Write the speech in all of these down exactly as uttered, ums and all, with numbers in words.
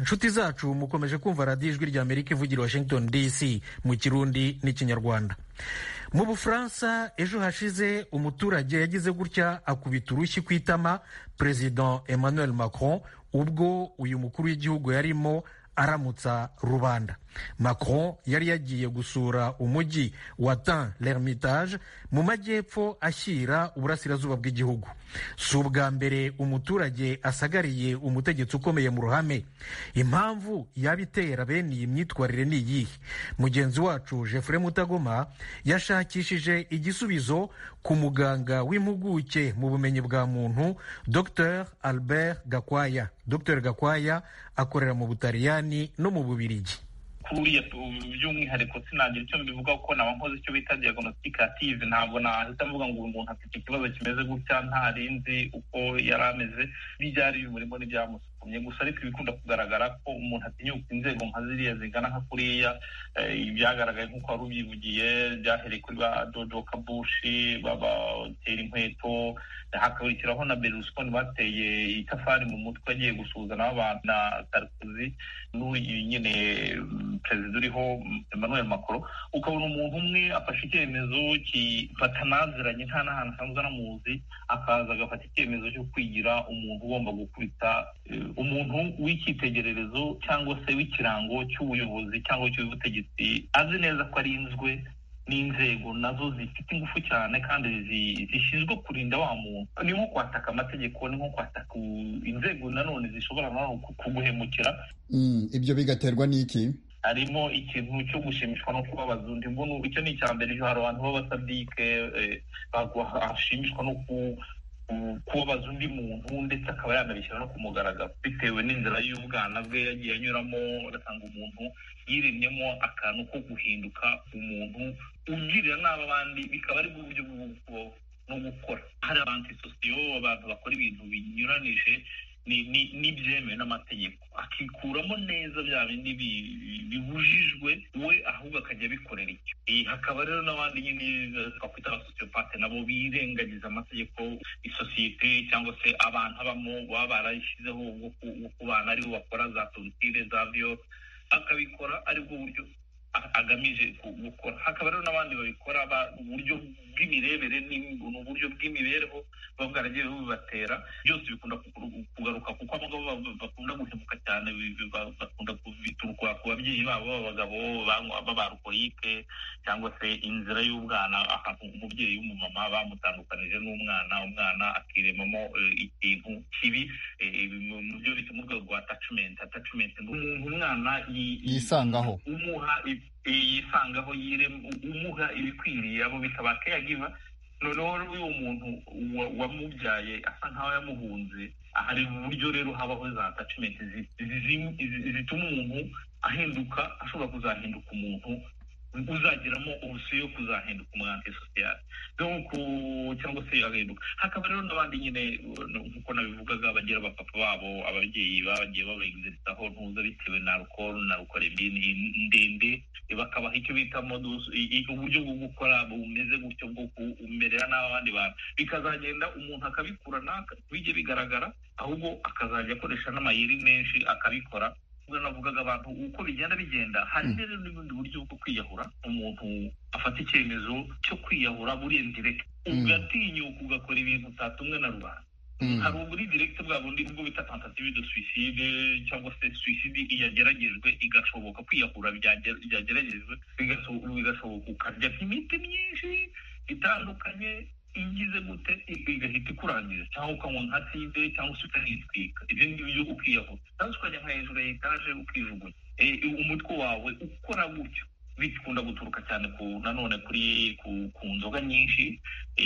inshuti zacu mukomeje kumva radiyo ijwi rya Amerika ivugira Washington D C mu kirundi n'ikinyarwanda. Mu Bufaransa ejo hashize umuturage yagize gutya akubita urushyi ku itama President Emmanuel Macron ubwo uyu mukuru w'igihugu yarimo aramutsa rubanda. Macron yari yagiye gusura umujyi wa l'Ermitage mu majyepfo ashyira uburasirazuba bw'igihugu. Si ubwa mbere umuturage asagariye umutegetsi ukomeye mu ruhame. Impamvu yabitera bene iyi myitwarire ni iyihe? Mugenzi wacu Jeffrey Mutagoma yashakishije igisubizo ku muganga w'impuguke mu bumenyi bwa muntu Docteur Albert Gakwaya. Docteur Gakwaya akorera mu Butaliyani no mu Bubiligi. Kuriya by'umwihariko sinagira icyo mbivuga ko naba nkoze icyo bita diagnosticative, ntabwo nahita mvuga ngo umuntu afite ikibazo kimeze gutya ntarinzi uko yari ameze byari umurimo n'ibyamusukumye gusa, ariko ibikunda kugaragara ko umuntu atinyuka inzego nka ziriya zigana nka kuriya. Ibyagaragaye nk'uko wari ubyivugiye byahereye kuri ba Dodo Kabushi babatera inkweto, hakakurikiraho na Berlusconi bateye itafari mu mutwe agiye gusuhuzana n'abantu na Sarkozy, n'uyu nyine perezida uriho Emmanuel Macron. Ukabona umuntu umwe afashe icyemezo kifatanaziranye nta n'ahantu asanzwe anamuzi, akaza agafata icyemezo cyo kwigira umuntu ugomba gukubita umuntu w'icyitegererezo cyangwa se w'ikirango cy'ubuyobozi cyangwa cy'ubutegetsi, azi neza ko arinzwe n'inzego nazo zifite ingufu cyane kandi zishinzwe kurinda wa muntu. Ni nko kwataka amategeko, ni nko kwataka inzego nanone zishobora no kuguhemukira. Ibyo bigaterwa n'iki? Harimo ikintu cyo gushimishwa no kubabaza undi. Mbona icyo ni icya mbere. Hari abantu b'abasadike bashimishwa no kubabaza undi muntu ndetse akaba yanabishyira no kumugaragara bitewe n'inzira y'ubwana bwe yagiye anyuramo. Ugasanga umuntu yiremyemo akantu ko guhinduka umuntu ugirira nabi abandi, bikaba ari uburyo bwo no gukora. Hari abantisosiyo, abantu bakora ibintu binyuranije n'ibyemewe n'amategeko, akikuramo neza bya bindi bibujijwe we ahubwo akajya bikorera icyo. Hakaba rero n'abandi nyine twakwita abasosiyopate nabo birengagiza amategeko, isosiyete cyangwa se abantu abamo baba barayishyizeho bwo kubana aribo bakora za tontire za vyo, akabikora aribwo buryo agamije gukora. Hakaba rero n'abandi babikora uburyo bw'imirebere n'uburyo bw'imibereho baba bwaragiye bubatera. Byose bikunda kugaruka kuko abagabo bakunda guhemuka cyane, bakunda kubituruka ku babyeyi babo b'abagabo b'abarukorike cyangwa se inzira y'ubwana, ahantu umubyeyi w'umumama bamutandukanije n'umwana, umwana akiremamo ikintu kibi mu byo bita mu rwego rwa attachment. Attachment umuntu umwana yisangaho, umuha yisangaho umuha ibikwiriye, abo bikaba caregiver. Noneho uyu muntu wamubyaye asa nkaho yamuhunze. Hari uburyo rero habaho za attachment zituma umuntu ahinduka, ashobora kuzahinduka umuntu uzagiramo ubusuyo kuzahinduka umwanti social donc cyangwa se ahinduka. Hakaba rero n'abandi nyine nkuko nabivugaga bagira abapapa babo, ababyeyi bagiye babexeritaho ntuza bitewe na alcohol na alcoholemie ndende, bakabaha icyo bita modus, uburyo bwo gukora bumeze gutyo bwo kumerera n'abandi bantu, bikazagenda umuntu akabikurana bijye bigaragara, ahubwo akazajya akoresha n'amayeri menshi akabikora. Ubwo navugaga abantu uko bigenda bigenda, hari rero n'ubundi buryo bwo kwiyahura. Umuntu afata icyemezo cyo kwiyahura buri indirect, ugatinyuka ugakora ibintu utatumwe na rubanda. Hari uburi direct bwa bundi ubwo bita tentative de suicide cyangwa se suicide yageragejwe igashoboka, kwiyahura byageragejwe bigashoboka, ukarya imiti myinshi itandukanye ingize gute igahita ikurangiza, cyangwa ukanywa nka side cyangwa se ukanitwika. Ibyo ngibyo ukiyahura cyangwa ukajya nka hejuru ya etaje ukijugunya. Umutwe wawe ukora gutyo bikunda guturuka cyane ku nanone kuri ku nzoga nyinshi,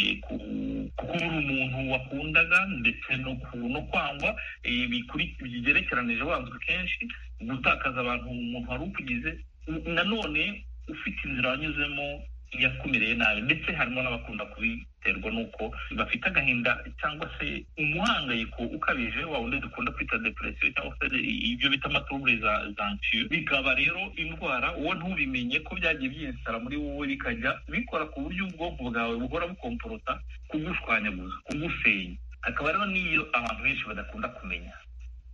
kubura umuntu wakundaga ndetse no kwangwa, bigerekeranije wanzwe kenshi, gutakaza abantu umuntu wari ukugize, nanone ufite inzira wanyuzemo yakumereye nabi. Ndetse harimo n'abakunda kubiterwa n'uko bafite agahinda cyangwa se umuhangayiko ukabije, wa wundi dukunda kwita depression cyangwa se ibyo bita amatroubles anxieux. Bikaba rero indwara wowe ntubimenye ko byagiye byisara muri wowe, bikajya bikora ku buryo ubwonko bwawe buhora bukomporota kugushwanyaguza, kugusenya. Akaba rero niyo abantu benshi badakunda kumenya.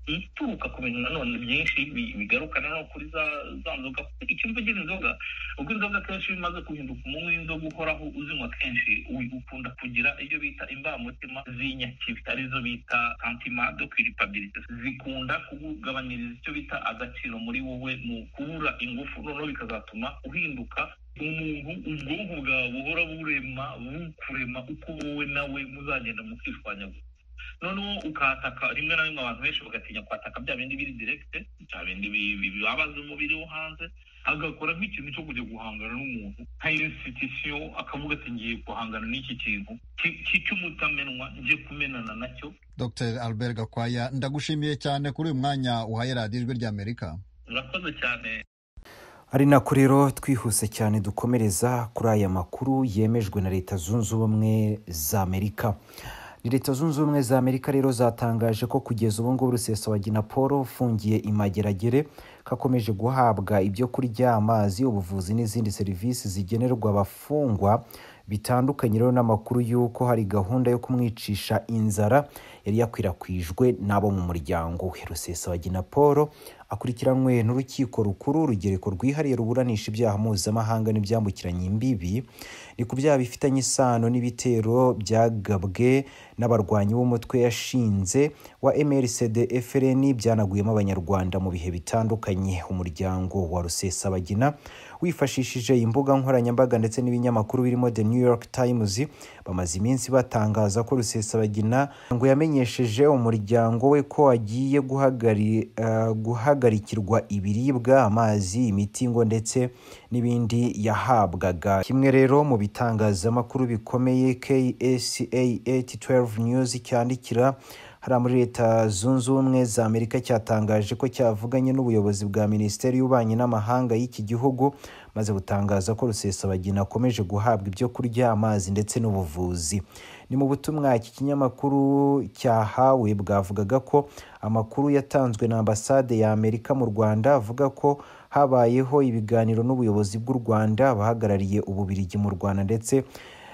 ituruka ku bintu nanone byinshi bigarukana no kuri za za nzoga. Icyo mvugira inzoga, ubwo inzoga kenshi bimaze guhinduka umunywi w'inzoga uhoraho uzinywa kenshi, ukunda kugira iyo bita imbamutima z'inyakibi, arizo bita sentiment de culpabilité, zikunda kugabanyiriza icyo bita agaciro muri wowe mu kubura ingufu, noneho bikazatuma uhinduka umuntu ubwonko bwawe buhora burema bukurema uko wowe nawe muzagenda mukishwanya. Noneho ukataka rimwe na rimwe abantu benshi bagatinya kwataka bya bindi biri direct, bya bindi bibabaza umubiri wo hanze, agakora nk'ikintu cyo kujya guhangana n'umuntu nka institution, akavuga ati ngiye guhangana n'iki kintu cy'umutamenwa ngiye kumenana nacyo. Doctor Albert Gakwaya, ndagushimiye cyane kuri uyu mwanya uhaye radiyo Ijwi ry'Amerika. Murakoze cyane. Ari nako rero twihuse cyane dukomereza kuri aya makuru yemejwe na Leta Zunze Ubumwe za Amerika. Leta Zunze Ubumwe za Amerika rero zatangaje ko kugeza ubu ngubu Rusesabagina Paul ufungiye imageragere kakomeje guhabwa ibyo kurya, amazi, ubuvuzi n'izindi serivisi zigenerwa abafungwa bitandukanye. Rero n'amakuru y'uko hari gahunda yo kumwicisha inzara yari yakwirakwijwe n'abo mu muryango we. Rusesabagina Paul akurikiranwe n'urukiko rukuru urugereko rwihariye ruburanisha ibyaha mpuzamahanga n'ibyambukiranya imbibi, ni ku byaha bifitanye isano n'ibitero byagabwe n'abarwanyi b'umutwe yashinze wa M R C D F R N byanaguyemo abanyarwanda mu bihe bitandukanye. Umuryango wa Rusesabagina wifashishije imbuga nkoranyambaga ndetse n'ibinyamakuru birimo The New York Times bamaze iminsi batangaza ko Rusesabagina ngo yamenyesheje umuryango we ko agiye guhagari uh, guhagarikirwa ibiribwa, amazi, imiti ngo ndetse n'ibindi yahabwaga. Kimwe rero mu bitangazamakuru bikomeye K S A eight twelve News cyandikira hari muri Leta Zunze Ubumwe za Amerika cyatangaje ko cyavuganye n'ubuyobozi bwa Minisiteri y'Ububanyi n'Amahanga y'iki gihugu maze butangaza ko Rusesabagina akomeje guhabwa ibyo kurya, amazi ndetse n'ubuvuzi. Ni mu butumwa iki kinyamakuru cyahawe bwavugaga ko amakuru yatanzwe na Ambasade ya Amerika mu Rwanda avuga ko habayeho ibiganiro n'ubuyobozi bw'u Rwanda, abahagarariye Ububiligi mu Rwanda ndetse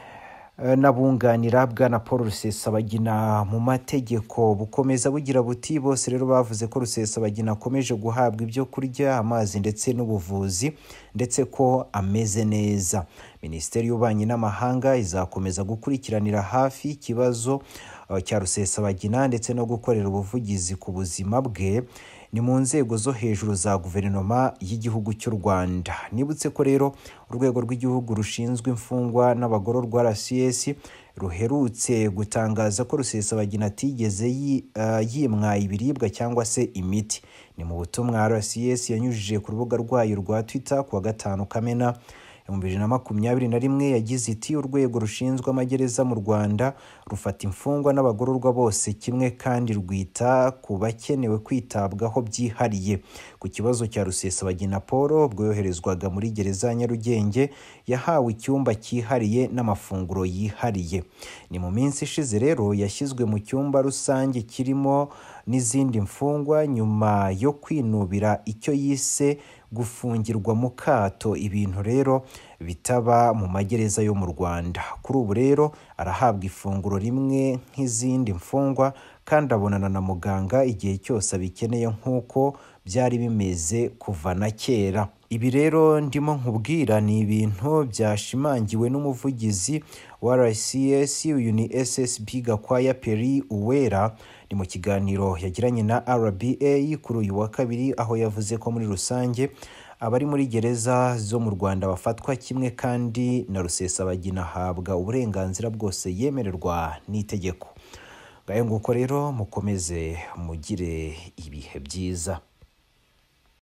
nabunganira bwana Paul Rusesabagina mu mategeko. Bukomeza bugira buti bose rero bavuze ko Rusesabagina akomeje guhabwa ibyo kurya, amazi ndetse n'ubuvuzi ndetse ko ameze neza. Minisiteri y'Ububanyi n'Amahanga izakomeza gukurikiranira hafi ikibazo cya Rusesabagina ndetse no gukorera ubuvugizi ku buzima bwe ni mu nzego zo hejuru za guverinoma y'igihugu cy'u Rwanda. Nibutse ko rero urwego rw'igihugu rushinzwe imfungwa n'abagororwa R C S ruherutse gutangaza ko Rusesabagina atigeze yimwa ibiribwa cyangwa se imiti. Ni mu butumwa R C S yanyujije ku rubuga rwayo rwa Twitter kuwa gatanu Kamena mu bibiri na makumyabiri na rimwe yagize iti urwego rushinzwe amagereza mu Rwanda rufata imfungwa n'abagororwa bose kimwe kandi rwita ku bakenewe kwitabwaho byihariye. Ku kibazo cya Rusesabagina Paul ubwo yoherezwaga muri gereza ya Nyarugenge yahawe icyumba cyihariye n'amafunguro yihariye. Ni mu minsi ishize rero yashyizwe mu cyumba rusange kirimo n'izindi mfungwa nyuma yo kwinubira icyo yise gufungirwa mu kato, ibintu rero bitaba mu magereza yo mu Rwanda. Kuri ubu rero arahabwa ifunguro rimwe nk'izindi mfungwa kandi abonana na muganga igihe cyose abikeneye nk'uko byari bimeze kuva na kera. Ibi rero ndimo nkubwira ni ibintu byashimangiwe n'umuvugizi wa R C S uyu ni S S B Gakwaya Peri Uwera ni mu kiganiro yagiranye na R B A kuri uyu wa kabiri, aho yavuze ko muri rusange abari muri gereza zo mu Rwanda bafatwa kimwe kandi na Rusesabagina ahabwa uburenganzira bwose yemererwa n'itegeko. Ngayo nguko rero mukomeze mugire ibihe byiza.